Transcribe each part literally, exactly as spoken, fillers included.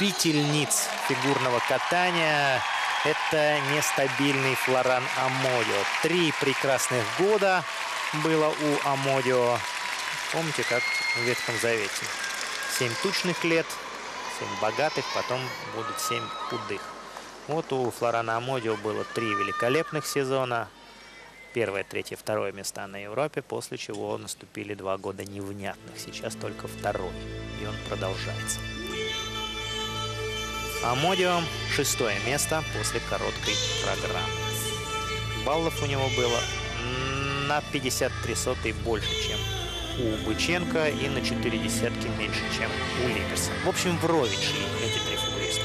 любительниц фигурного катания это нестабильный Флоран Амодио. Три прекрасных года было у Амодио. Помните, как в Ветхом Завете. Семь тучных лет, семь богатых, потом будут семь худых. Вот у Флорана Амодио было три великолепных сезона. Первое, третье, второе места на Европе, после чего наступили два года невнятных. Сейчас только второй, и он продолжается. Амодио шестое место после короткой программы. Баллов у него было на пятьдесят три сотые больше, чем у Быченко, и на четыре десятки меньше, чем у Липерса. В общем, вровень шли эти три фигуриста.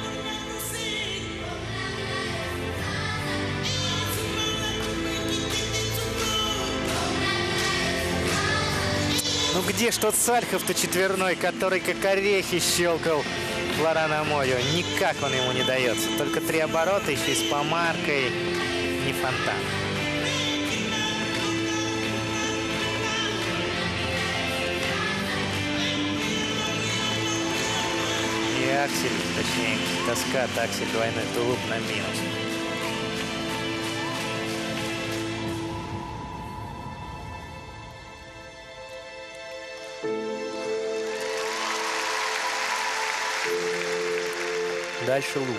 Ну где ж тот Сальхов-то четверной, который как орехи щелкал Флорана Амодио? Никак он ему не дается. Только три оборота, еще и с помаркой. Не фонтан. И аксель, точнее, каскад, аксель, двойной тулуп на минус. Дальше лучше.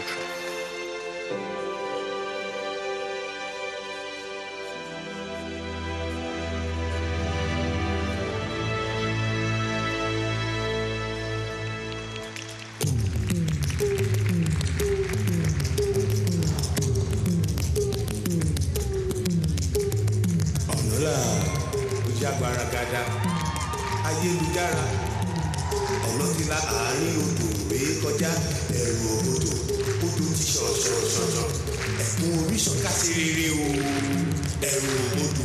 Ọ̀nàlá ojú agbára gada ayélujára ọ̀nà ti la àárín odò rèé kọjá ẹ̀rù òbodò odò ti ṣọ̀ṣọ̀ṣọ̀ṣọ̀ ẹ̀kún oríṣan kásí rere o ẹ̀rù òbodò.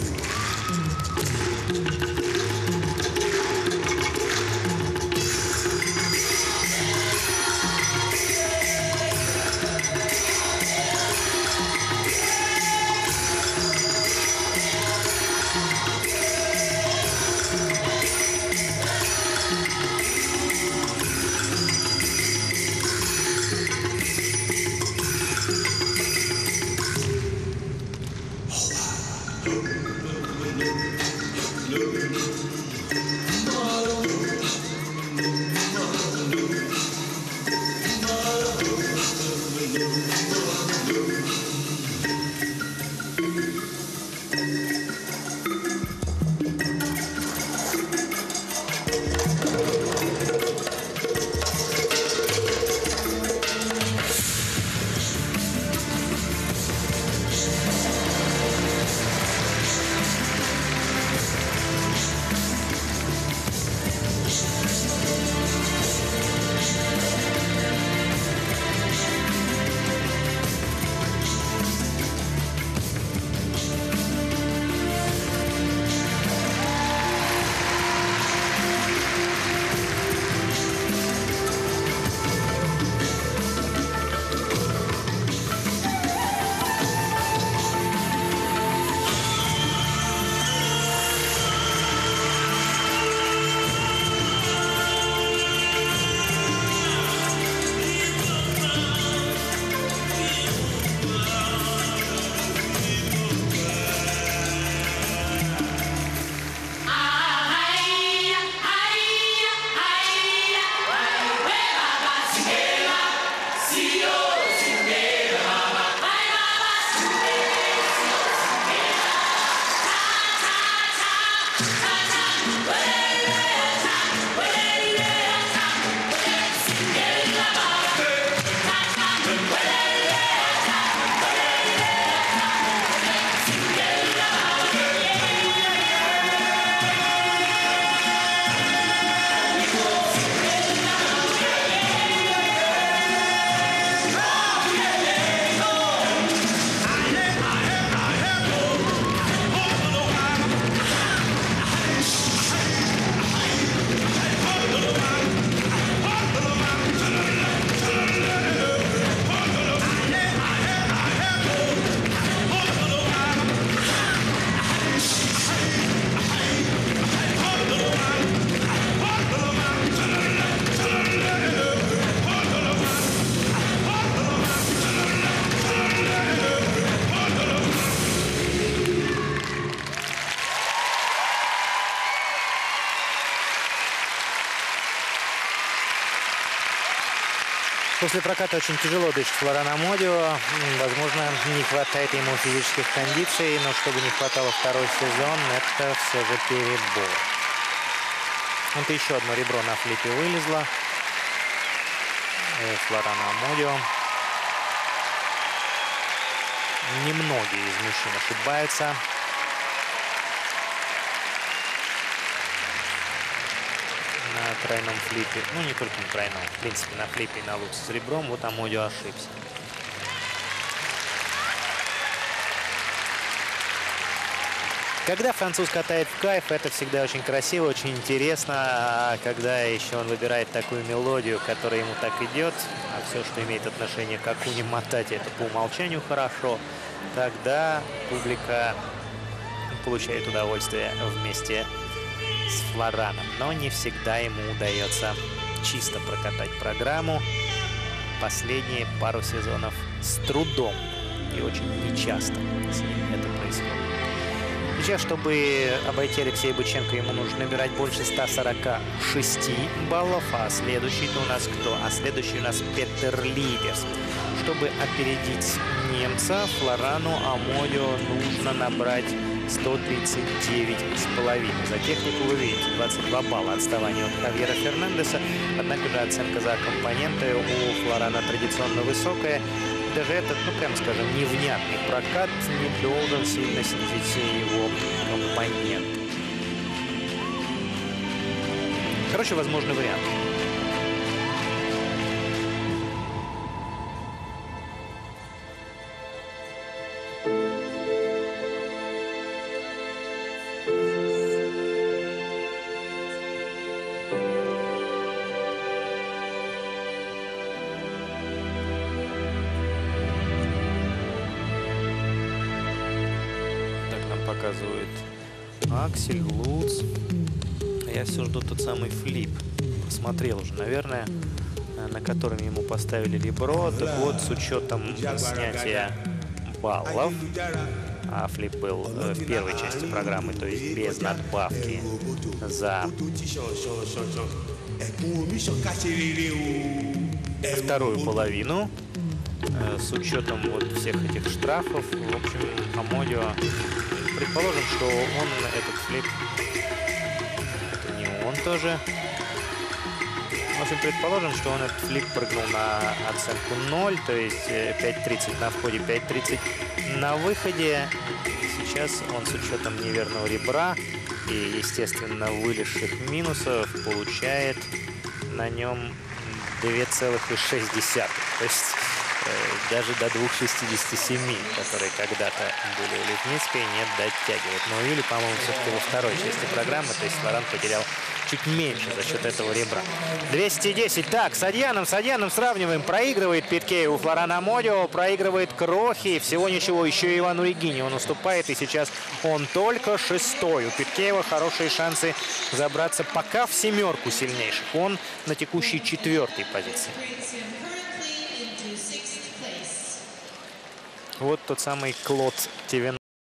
После проката очень тяжело дышит Флоран Амодио. Возможно, не хватает ему физических кондиций, но чтобы не хватало второй сезон, это все же перебор. Вот еще одно ребро на флипе вылезло. И Флоран Амодио. Немногие из мужчин ошибаются. На тройном флипе, ну не только на тройном, в принципе на флипе и на луце с ребром, вот Амодио ошибся. Когда француз катает в кайф, это всегда очень красиво, очень интересно. А когда еще он выбирает такую мелодию, которая ему так идет, а все, что имеет отношение к Акуни Матате, это по умолчанию хорошо, тогда публика получает удовольствие вместе с Флораном. Но не всегда ему удается чисто прокатать программу. Последние пару сезонов с трудом и очень нечасто с ним это происходит. Сейчас, чтобы обойти Алексея Быченко, ему нужно набирать больше ста сорока шести баллов. А следующий-то у нас кто? А следующий у нас Петер Либерс. Чтобы опередить немца, Флорану Амодио нужно набрать сто тридцать девять с половиной. За технику вы видите двадцать два балла отставания от Хавьера Фернандеса. Однако же оценка за компоненты у Флорана традиционно высокая. Даже этот, ну прямо скажем, невнятный прокат не должен сильно снизить его компонент. Короче, возможный вариант. Показывает Аксель, Луц. Я все жду тот самый флип. Посмотрел уже, наверное, на котором ему поставили ребро. Так вот, с учетом снятия баллов, а флип был в первой части программы, то есть без надбавки за вторую половину, с учетом вот всех этих штрафов, в общем, Амодио, предположим, что он этот флип, это не он тоже, в общем, предположим, что он этот флип прыгнул на оценку ноль, то есть пять тридцать на входе, пять тридцать на выходе. Сейчас он с учетом неверного ребра и, естественно, вылезших минусов получает на нем две целых шесть десятых. То есть даже до двух шестидесяти семи, которые когда-то были у Литницкой, не дотягивает. Но Юли, по-моему, все-таки во второй части программы, то есть Флоран потерял чуть меньше за счет этого ребра. двести десять. Так, с Адьяном, с Адьяном сравниваем. Проигрывает Питкея у Флорана Амодио, проигрывает Крохи. Всего ничего, еще и Ивану Регини он уступает. И сейчас он только шестой. У Питкеева хорошие шансы забраться пока в семерку сильнейших. Он на текущей четвертой позиции. Вот тот самый Клод Тевен.